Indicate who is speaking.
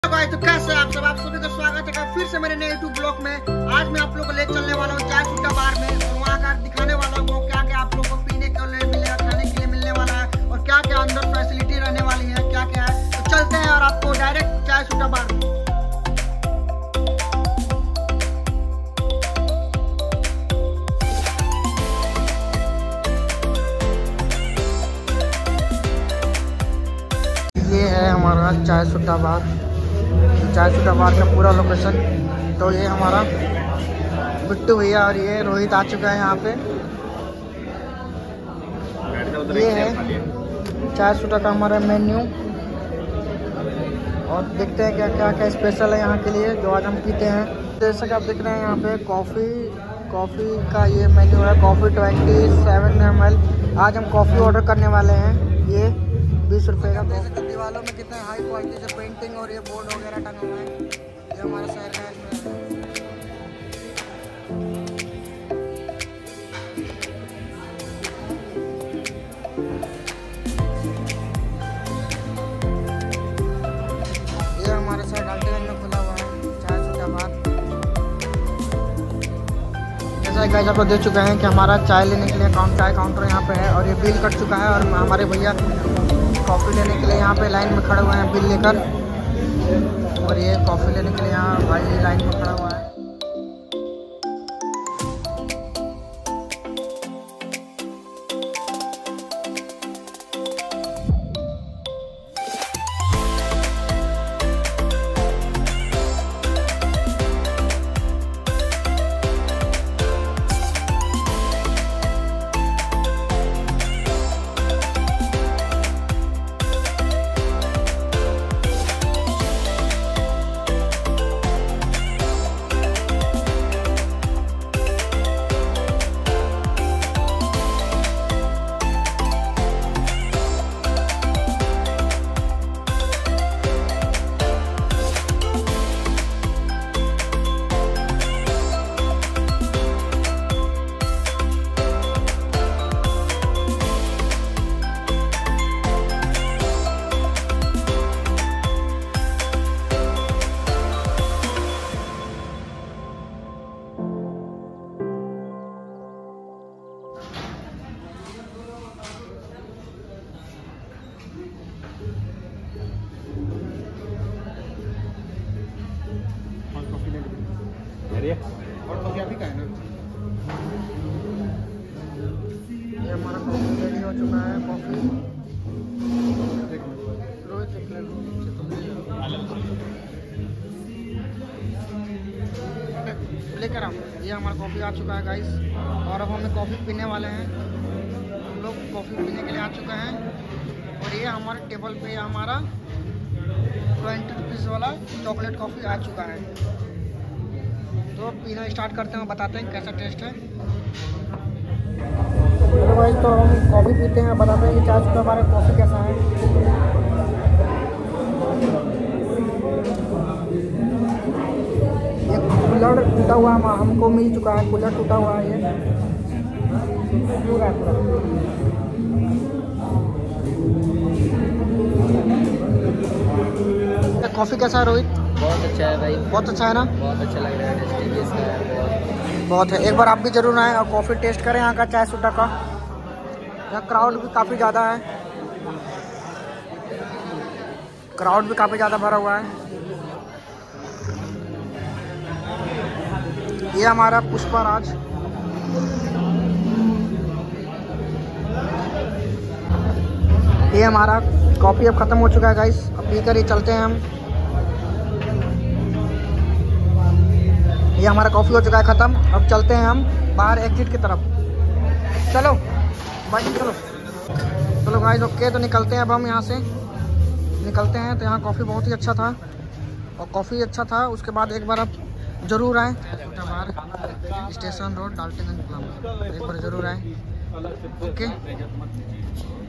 Speaker 1: तो कैसे आप सभी का स्वागत है फिर से मेरे नए यूट्यूब ब्लॉग में। आज मैं आप लोगों को ले चलने वाला हूँ चाय सुट्टा बार में और वहाँ का दिखाने वाला हूँ क्या क्या आप लोगों को पीने के लिए मिलेगा, खाने के लिए मिलने वाला है और क्या क्या अंदर फैसिलिटी रहने वाली है, क्या क्या है। तो चलते हैं और आपको डायरेक्ट चाय सुट्टा बार में। ये है हमारा चाय सुट्टा बार, चाय सुट्टा बार का पूरा लोकेशन। तो ये हमारा बिट्टू भैया और ये रोहित आ चुका है यहाँ पे। ये है चाय सुट्टा का हमारा मेन्यू और देखते हैं क्या क्या क्या स्पेशल है यहाँ के लिए जो आज हम पीते हैं। जैसा कि आप देख रहे हैं यहाँ पे कॉफ़ी का ये मेन्यू है। Coffee 27 ml। आज हम कॉफ़ी ऑर्डर करने वाले हैं। ये 20 रुपये का। जैसे दीवारों में कितने हाई क्वालिटी से पेंटिंग और ये बोर्ड वगैरह टंगा हुआ है। ये हमारा शहर है। ये हमारे शहर डाल्टनगंज में खुला हुआ है चाय सुट्टा बार। जैसा कि आपको देख चुका है कि हमारा चाय लेने के लिए चाय काउंटर यहाँ पे है और ये बिल कट चुका है और हमारे भैया कॉफ़ी लेने के लिए यहाँ पे लाइन में खड़े हुए हैं बिल लेकर। और ये कॉफ़ी लेने के लिए यहाँ भाई लाइन में खड़ा हुआ है। और कॉफी अभी का है ना। ये हमारा कॉफी रेडी हो चुका है। कॉफी लेकर आओ। ये हमारा कॉफी आ चुका है गाइस और अब हमें कॉफी पीने वाले हैं। हम लोग कॉफी पीने के लिए आ चुके हैं और ये हमारे टेबल पे हमारा 20 रुपीज़ वाला चॉकलेट कॉफ़ी आ चुका है। तो पीना स्टार्ट करते हैं, बताते हैं कैसा टेस्ट है। तो भाई तो हम कॉफ़ी पीते हैं, बताते हैं कि चाय सुट्टा बार कॉफ़ी कैसा है। ये कूलर टूटा हुआ हमको मिल चुका है। कूलर टूटा हुआ है ये पूरा। कॉफ़ी कैसा है रोहित?
Speaker 2: बहुत अच्छा है भाई,
Speaker 1: बहुत अच्छा है ना।
Speaker 2: बहुत अच्छा लग रहा है, टेस्टी है
Speaker 1: बहुत है। एक बार आप भी जरूर आएँ और कॉफ़ी टेस्ट करें यहाँ का चाय सुट्टा का। यहाँ क्राउड भी काफ़ी ज़्यादा है, क्राउड भी काफ़ी ज़्यादा भरा हुआ है। ये हमारा पुष्पराज। ये हमारा कॉफ़ी अब ख़त्म हो चुका है गाइस। अब पी कर ही चलते हैं हम। ये हमारा कॉफ़ी हो चुका है ख़त्म। अब चलते हैं हम बाहर एग्जिट की तरफ। चलो भाई चलो गाइस। ओके तो निकलते हैं अब हम यहाँ से निकलते हैं। तो यहाँ कॉफ़ी बहुत ही अच्छा था और कॉफ़ी अच्छा था। उसके बाद एक बार आप ज़रूर आएँ बाहर स्टेशन रोड डाल्टनगंज, एक बार ज़रूर आएँ। ओके।